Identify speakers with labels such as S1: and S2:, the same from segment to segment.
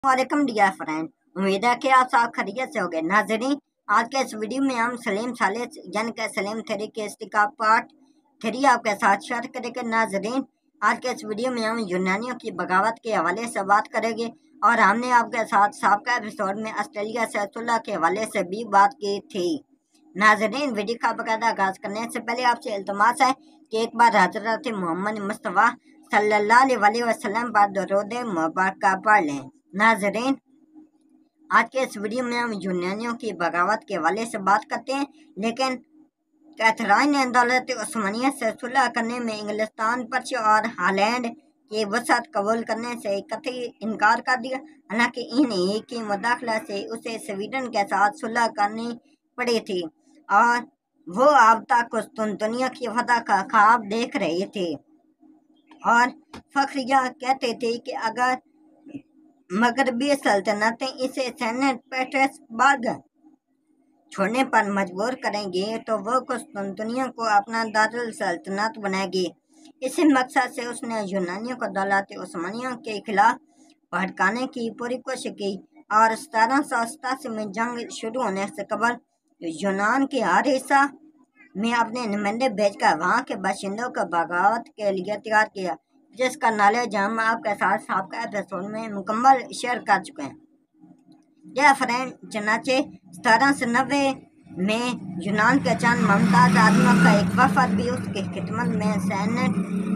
S1: वालेकुम dear friend, उम्मीद है कि आप सब खैरियत से होंगे। नाज़रीन, आज के इस वीडियो में हम सलीम सालिस यानी कि सलीम थ्री केस का पार्ट 3 आपके साथ शेयर करेंगे। नाज़रीन, आज के इस वीडियो में हम यूनानियों की बगावत के हवाले से बात करेंगे और हमने आपके साथ साबका एपिसोड में ऑस्ट्रेलिया से सुलह के हवाले से भी बात की थी। नाज़रीन, वीडियो का बाकायदा आगाज करने से पहले आपसे इल्तमास है कि एक बार हज़रत मोहम्मद मुस्तफ़ा सल्लल्लाहु अलैहि वसल्लम पर दरूद मुबारक पढ़ लें। नाज़रीन, आज के इस वीडियो में हम यूनानियों की बगावत के हवाले से बात करते हैं, लेकिन कैथरीन ने दौलत उस्मानिया से सुलह करने में इंग्लिस्तान, पर्शिया और हॉलैंड की वसअत कबूल करने से कतई इनकार कर दिया। हालांकि इन्हीं की मुदाखला से उसे स्वीडन के साथ सुलह करनी पड़ी थी और वो अब तक कुस्तुनतुनिया की फतह का ख्वाब देख रही थी और फखरिया कहते थे कि अगर मगरबी सल्तनतें इसे सेंट पीटर्सबर्ग छोड़ने पर मजबूर करेंगे तो वो कुस्तुनतुनिया को अपना दारुल सल्तनत बनाएगी। इसी मकसद से उसने यूनानियों को दौलत उस्मानिया के खिलाफ भड़काने की पूरी कोशिश की और 1787 में जंग शुरू होने से कबल यूनान के हर हिस्सा में अपने नुमाइंदे भेजकर वहाँ के बाशिंदों को बगावत के लिए तैयार किया, जिसका नॉलेज हम आपके साथ साबका एपिसोड में मुकम्मल शेयर कर चुके हैं। यह फ्रेंड, चनाचे 1790 में यूनान के चंद मुमताज आदमियों का एक वफद भी उसकी खिदमत में सेंट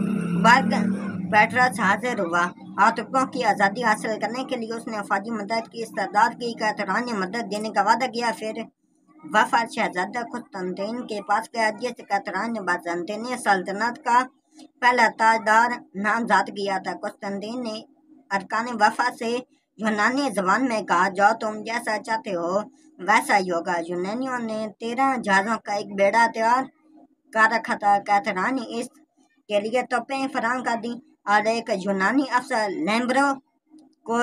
S1: पीटर्स हाजिर हुआ और तुर्कों की आज़ादी हासिल करने के लिए उसने फौजी मदद की इस्तदाद की। कैथरीन ने मदद देने का वादा किया। फिर वफद शहजादा कुस्तुनतैन के पास गया, जिसे कैथरीन ने बाज़ांतीनी सल्तनत का पहला ताजदार नामजद किया था। कुस्तुनतैन ने अरकान वफद से यूनानी जबान में कहा, जो तुम जैसा चाहते हो वैसा ही होगा। यूनानियों ने 13 जहाज़ों का एक बेड़ा तैयार कर रखा था। कैथरीन ने इसके लिए तोपें फराहम कर दी और एक यूनानी अफसर लैम्ब्रो को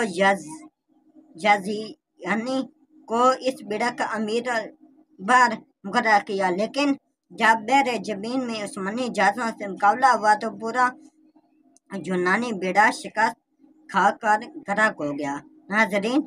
S1: यानी को इस बेड़ा का अमीर बार मुकर्रर किया। लेकिन जब बहरे जबीन में उस्मानी जहाज़ों से मुकाबला हुआ तो पूरा यूनानी बेड़ा शिकस्त खाकर गर्क हो गया। नाज़रीन,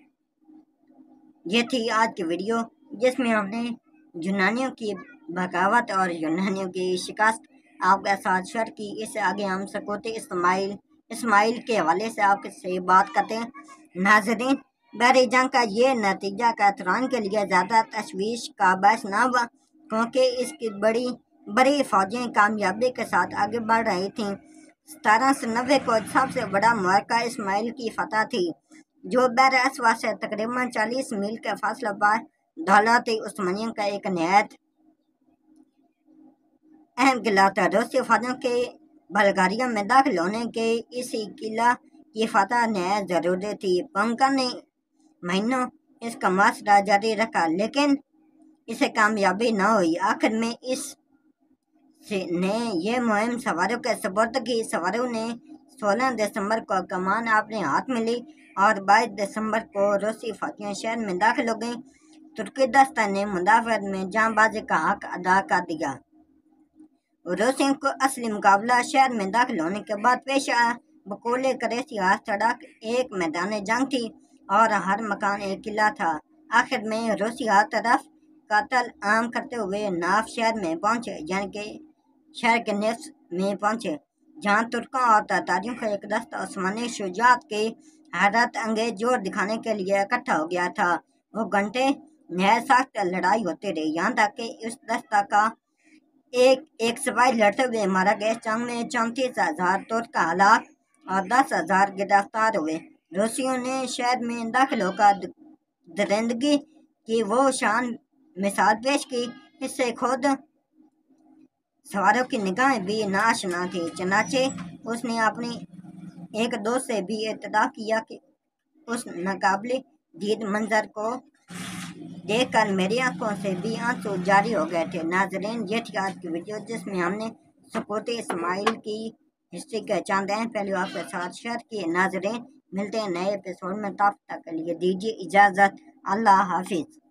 S1: ये थी आज की वीडियो जिसमें हमने यूनानियों की बगावत और यूनानियों की शिकस्त आपके साथ शेयर की। इससे आगे हम सकूती इस्माइल के हवाले से आपसे बात करते हैं। नाज़रीन, बहरी जंग का ये नतीजा कैथरीन के लिए ज़्यादा तशवीश का बायस न हुआ, क्योंकि इसकी बड़ी फौजें कामयाबी के साथ आगे बढ़ रही थीं। 1790 को सबसे बड़ा मौका इस्माइल की फतह थी, जो बहर अस्वद से तकरीबन 40 मील के फासले पर दौलत उस्मानिया का एक नहायत अहम किला था। रूसी फौजों के बल्गारिया में दाखिल होने के इसी किला की फतह नहायत जरूरी थी। पंकर ने महीनों इसका मुआसरा जारी रखा, लेकिन इसे कामयाबी न हुई। आखिर में ने यह मुहिम सवारों के सुपुर्द की। सवारों ने 16 दिसंबर को कमान अपने हाथ में ली और 22 दिसंबर को रूसी फौजियां शहर में दाखिल हो गईं। तुर्की दस्ता ने मुदाफियत में जांबाजी का हक अदा कर दिया। रूसियों को असली मुकाबला शहर में दाखिल होने के बाद पेश आया। बकुल करेसी हर सड़क एक मैदान जंग थी और हर मकान एक किला था। आखिर में रूसी हर तरफ कत्ल आम करते हुए नाफ शहर में पहुंचे, यानी कि शहर के निफ्स में पहुंचे, जहां तुर्कों और तातारियों का एक दस्ता उस्मानी शुजात के हैरत अंगेज जोर दिखाने के लिए इकट्ठा हो गया था। वो घंटे नहायत सख्त लड़ाई होती रही, यहाँ तक कि उस दस्ता का एक सिपाही लड़ते हुए मारा गया। जंग में 34,000 तुर्क हलाक और 10,000 गिरफ्तार हुए। रूसियों ने शहर में दाखिल होकर दरिंदगी की वो शान मिसाल पेश की, इससे खुद सवारों की निगाहें भी नाशना थी। चनाचे उसने अपनी एक दोस्त से भी इत्तफाक किया कि उस नाकाबिले दीद मंजर को देखकर मेरी आंखों से भी आंसू जारी हो गए थे। नाज़रीन, ये थी आज की वीडियो जिसमें हमने सकूती इस्माइल की हिस्ट्री के चंद अहम पहलू आपके साथ शेयर किए। नाज़रीन, मिलते हैं नए एपिसोड में, तब तक के लिए दीजिए इजाज़त। अल्लाह हाफिज़।